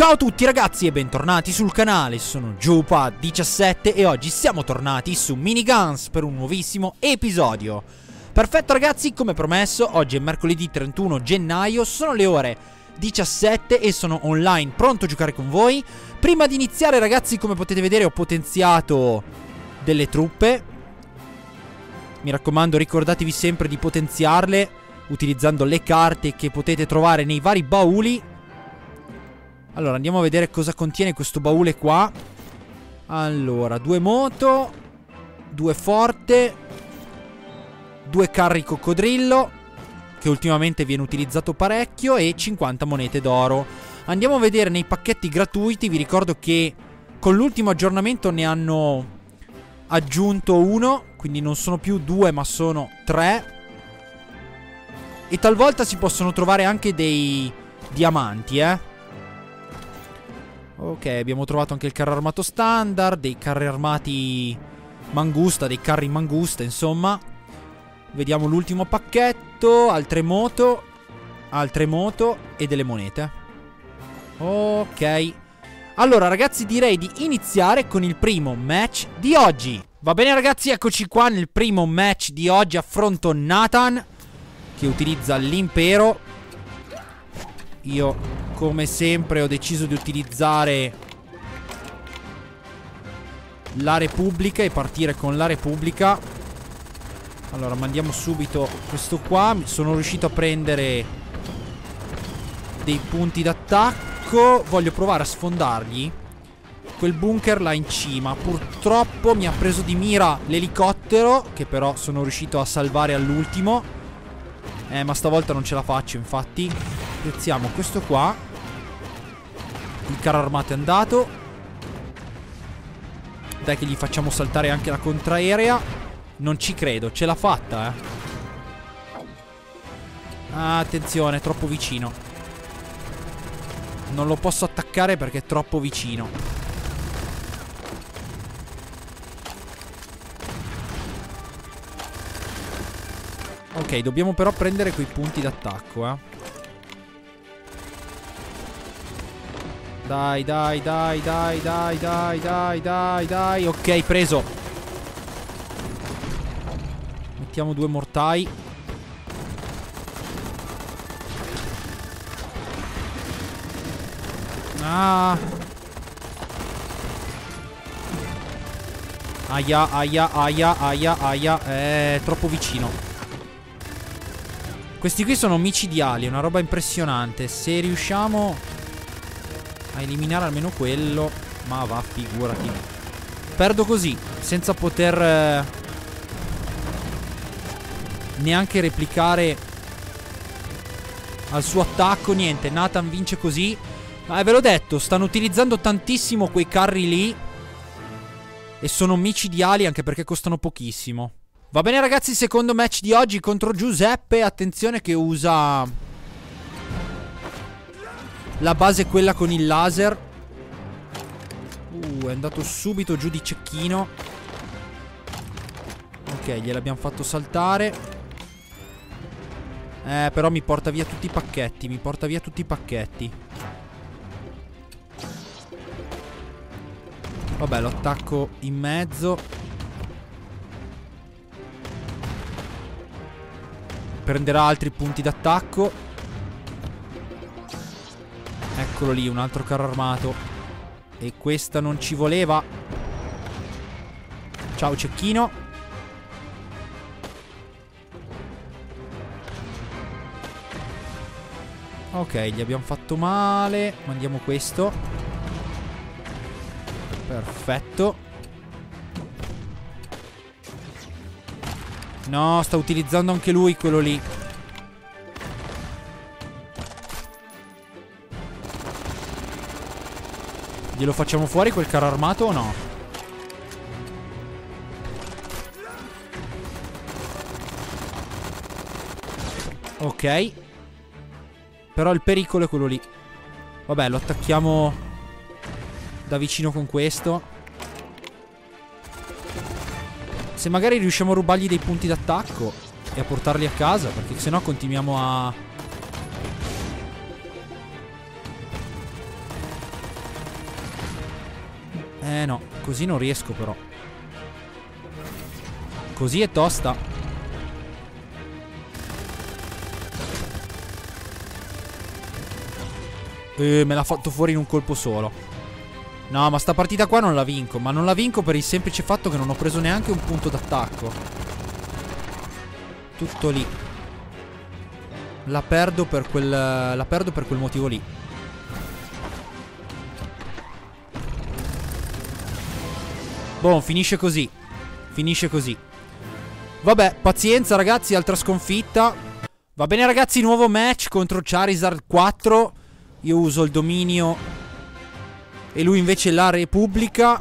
Ciao a tutti ragazzi e bentornati sul canale, sono Giupa17 e oggi siamo tornati su Miniguns per un nuovissimo episodio. Perfetto ragazzi, come promesso, oggi è mercoledì 31 gennaio, sono le ore 17 e sono online pronto a giocare con voi. Prima di iniziare ragazzi, come potete vedere ho potenziato delle truppe. Mi raccomando, ricordatevi sempre di potenziarle utilizzando le carte che potete trovare nei vari bauli. Allora, andiamo a vedere cosa contiene questo baule qua. Allora, 2 moto, 2 forte, 2 carri coccodrillo, che ultimamente viene utilizzato parecchio, e 50 monete d'oro. Andiamo a vedere nei pacchetti gratuiti. Vi ricordo che con l'ultimo aggiornamento ne hanno aggiunto uno, quindi non sono più 2 ma sono 3. E talvolta si possono trovare anche dei diamanti, Ok, abbiamo trovato anche il carro armato standard, dei carri armati mangusta, dei carri mangusta, insomma. Vediamo l'ultimo pacchetto, altre moto e delle monete. Ok. Allora ragazzi, direi di iniziare con il primo match di oggi. Va bene ragazzi, eccoci qua nel primo match di oggi. Affronto Nathan, che utilizza l'impero. Io come sempre ho deciso di utilizzare la Repubblica e partire con la Repubblica. Allora mandiamo subito questo qua. Sono riuscito a prendere dei punti d'attacco. Voglio provare a sfondargli quel bunker là in cima. Purtroppo mi ha preso di mira l'elicottero, che però sono riuscito a salvare all'ultimo. Ma stavolta non ce la faccio, infatti. Piazziamo questo qua. Il carro armato è andato. Dai che gli facciamo saltare anche la contraerea. Non ci credo, ce l'ha fatta, attenzione, è troppo vicino. Non lo posso attaccare perché è troppo vicino. Ok, dobbiamo però prendere quei punti d'attacco, Dai. Ok, preso. Mettiamo 2 mortai. Aia. È troppo vicino. Questi qui sono micidiali, è una roba impressionante. Se riusciamo a eliminare almeno quello. Ma va, figurati. Perdo così, senza poter neanche replicare al suo attacco. Niente, Nathan vince così. Ve l'ho detto, stanno utilizzando tantissimo quei carri lì e sono micidiali, anche perché costano pochissimo. Va bene ragazzi, secondo match di oggi contro Giuseppe. Attenzione che usa la base è quella con il laser. È andato subito giù di cecchino. Ok, gliel'abbiamo fatto saltare. Però mi porta via tutti i pacchetti. Vabbè, lo attacco in mezzo. Prenderà altri punti d'attacco. Eccolo lì, un altro carro armato. E questa non ci voleva. Ciao cecchino. Ok, gli abbiamo fatto male. Mandiamo questo. Perfetto. No, sta utilizzando anche lui quello lì. Glielo facciamo fuori quel carro armato o no? Ok. Però il pericolo è quello lì. Vabbè, lo attacchiamo da vicino con questo. Se magari riusciamo a rubargli dei punti d'attacco e a portarli a casa, perché sennò continuiamo a No, così non riesco però. Così è tosta. Me l'ha fatto fuori in un colpo solo. No, ma sta partita qua non la vinco. Ma non la vinco per il semplice fatto che non ho preso neanche un punto d'attacco. Tutto lì. La perdo per quel motivo lì. Boh, finisce così. Finisce così. Vabbè, pazienza ragazzi, altra sconfitta. Va bene ragazzi, nuovo match contro Charizard 4. Io uso il dominio e lui invece la Repubblica.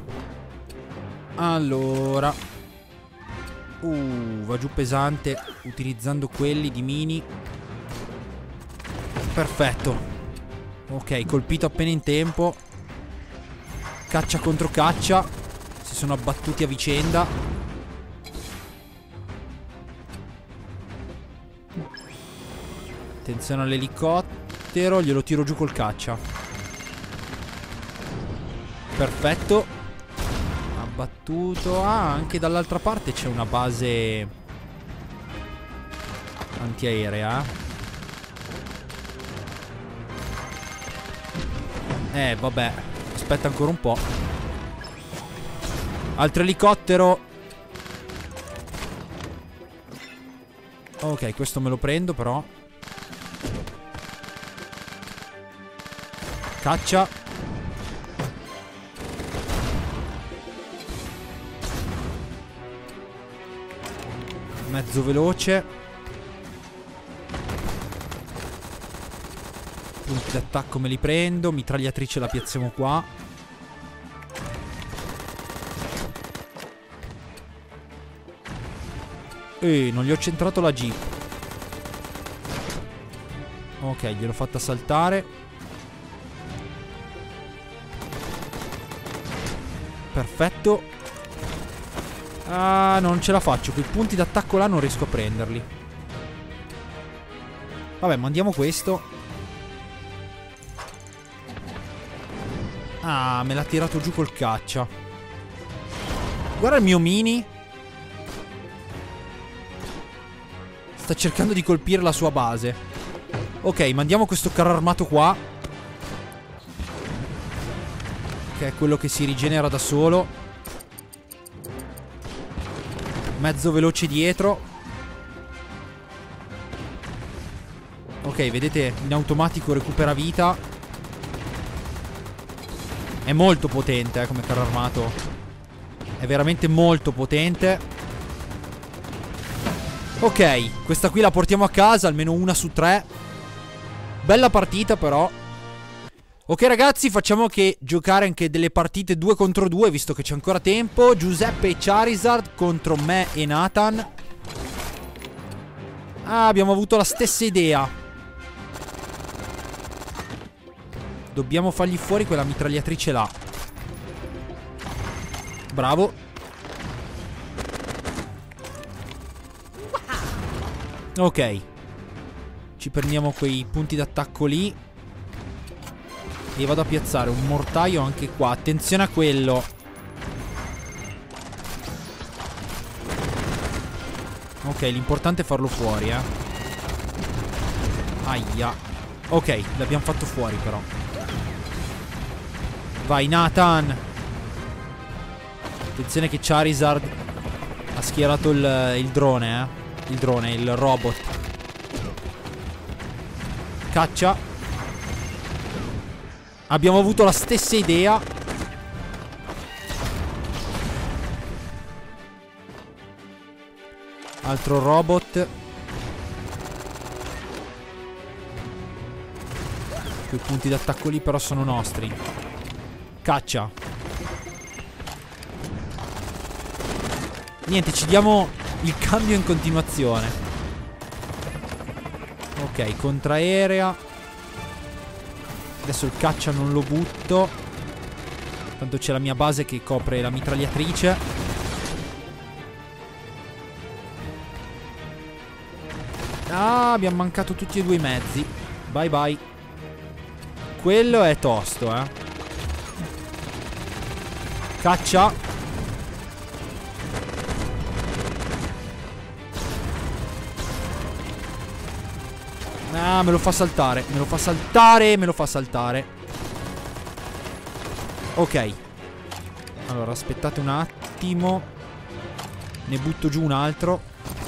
Allora, va giù pesante utilizzando quelli di mini. Perfetto. Ok, colpito appena in tempo. Caccia contro caccia. Si sono abbattuti a vicenda. Attenzione all'elicottero. Glielo tiro giù col caccia. Perfetto. Abbattuto. Ah, anche dall'altra parte c'è una base antiaerea. Vabbè. Aspetta ancora un po'. Altro elicottero. Ok, questo me lo prendo però. Caccia. Mezzo veloce. Punti d'attacco me li prendo. Mitragliatrice la piazziamo qua. Non gli ho centrato la Jeep. Ok, gliel'ho fatta saltare. Perfetto. Ah, non ce la faccio. Quei punti d'attacco là non riesco a prenderli. Vabbè, mandiamo questo. Ah, me l'ha tirato giù col caccia. Guarda il mio mini. Sta cercando di colpire la sua base. Ok, mandiamo questo carro armato qua, che è quello che si rigenera da solo. Mezzo veloce dietro. Ok, vedete, in automatico recupera vita. È molto potente, come carro armato. È veramente molto potente. Ok, questa qui la portiamo a casa, almeno 1 su 3. Bella partita però. Ok ragazzi, facciamo che giocare anche delle partite 2 contro 2, visto che c'è ancora tempo. Giuseppe e Charizard contro me e Nathan. Ah, abbiamo avuto la stessa idea. Dobbiamo fargli fuori quella mitragliatrice là. Bravo. Ok. Ci prendiamo quei punti d'attacco lì. E vado a piazzare un mortaio anche qua. Attenzione a quello. Ok, l'importante è farlo fuori, Aia. Ok, l'abbiamo fatto fuori però. Vai Nathan. Attenzione che Charizard ha schierato il drone, il drone, il robot. Caccia. Abbiamo avuto la stessa idea. Altro robot. Quei punti d'attacco lì però sono nostri. Caccia. Niente, ci diamo il cambio in continuazione. Ok, contraerea. Adesso il caccia non lo butto. Tanto c'è la mia base che copre la mitragliatrice. Ah, abbiamo mancato tutti e due i mezzi. Bye bye. Quello è tosto, Caccia. Ah, me lo fa saltare. Me lo fa saltare. Me lo fa saltare. Ok. Allora, aspettate un attimo. Ne butto giù un altro.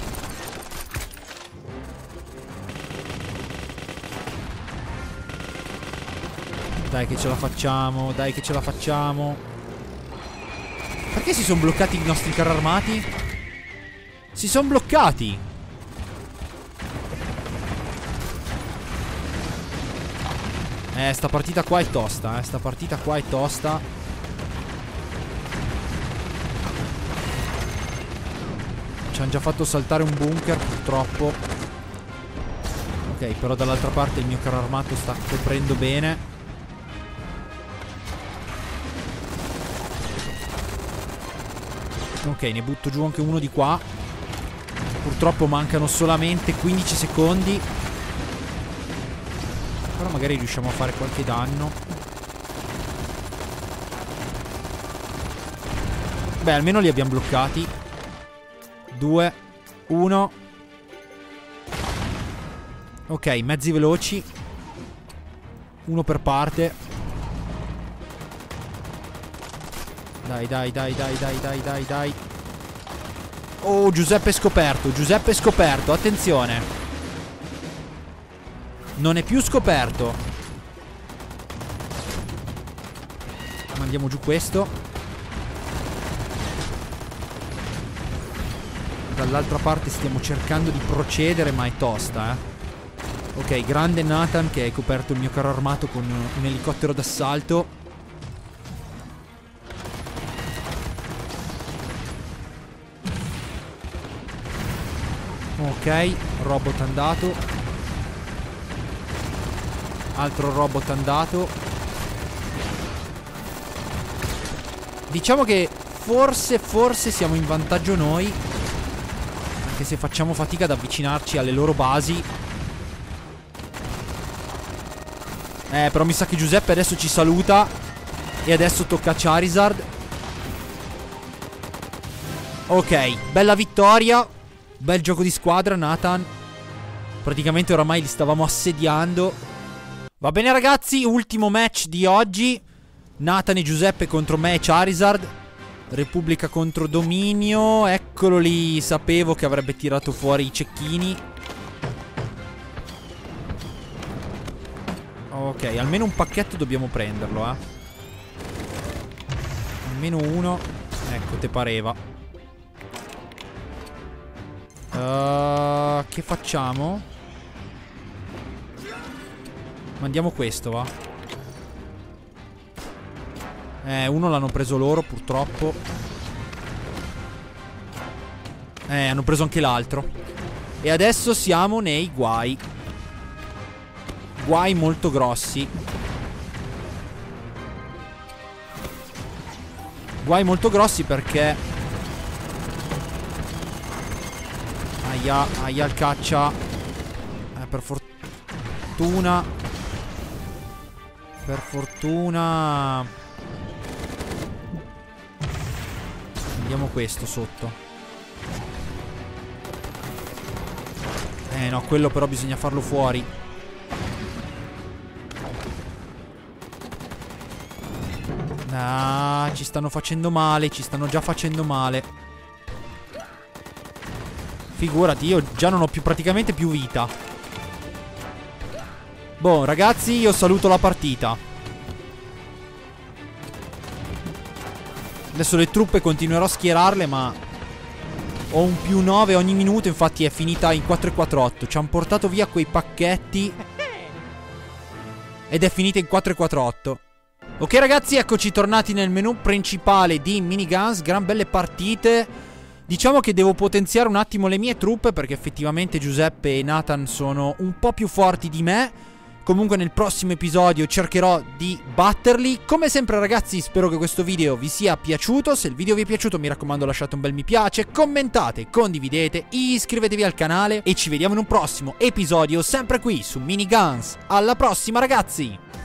Dai che ce la facciamo. Dai che ce la facciamo. Perché si sono bloccati i nostri carri armati? Si sono bloccati. Sta partita qua è tosta. Sta partita qua è tosta. Ci hanno già fatto saltare un bunker, purtroppo. Ok, però dall'altra parte il mio carro armato sta coprendo bene. Ok, ne butto giù anche uno di qua. Purtroppo mancano solamente 15 secondi. Però magari riusciamo a fare qualche danno. Beh, almeno li abbiamo bloccati. 2, 1. Ok, mezzi veloci. Uno per parte. Dai, dai, dai, dai, dai, dai, dai, dai. Oh, Giuseppe è scoperto. Giuseppe è scoperto, attenzione. Non è più scoperto. Mandiamo giù questo. Dall'altra parte stiamo cercando di procedere, ma è tosta, eh. Ok, grande Nathan che hai coperto il mio carro armato con un elicottero d'assalto. Ok, robot andato. Altro robot andato. Diciamo che forse siamo in vantaggio noi, anche se facciamo fatica ad avvicinarci alle loro basi. Però mi sa che Giuseppe adesso ci saluta. E adesso tocca a Charizard. Ok, bella vittoria. Bel gioco di squadra, Nathan. Praticamente oramai li stavamo assediando. Va bene ragazzi, ultimo match di oggi. Nathan e Giuseppe contro me e Charizard. Repubblica contro Dominio. Eccolo lì, sapevo che avrebbe tirato fuori i cecchini. Ok, almeno un pacchetto dobbiamo prenderlo, eh. Almeno uno. Ecco, te pareva. Che facciamo? Mandiamo questo, va. Uno l'hanno preso loro, purtroppo. Hanno preso anche l'altro. E adesso siamo nei guai. Guai molto grossi. Guai molto grossi perché aia il caccia. Per fortuna. Per fortuna. Andiamo questo sotto. No, quello però bisogna farlo fuori. Ah, ci stanno facendo male. Ci stanno già facendo male. Figurati, io già non ho più praticamente più vita. Boh, ragazzi, io saluto la partita. Adesso le truppe continuerò a schierarle, ma ho un più 9 ogni minuto. Infatti è finita in 4,48. Ci hanno portato via quei pacchetti ed è finita in 4,48. Ok ragazzi, eccoci tornati nel menu principale di Miniguns. Gran belle partite. Diciamo che devo potenziare un attimo le mie truppe, perché effettivamente Giuseppe e Nathan sono un po' più forti di me. Comunque nel prossimo episodio cercherò di batterli. Come sempre ragazzi, spero che questo video vi sia piaciuto. Se il video vi è piaciuto, mi raccomando, lasciate un bel mi piace, commentate, condividete, iscrivetevi al canale e ci vediamo in un prossimo episodio sempre qui su Miniguns. Alla prossima ragazzi!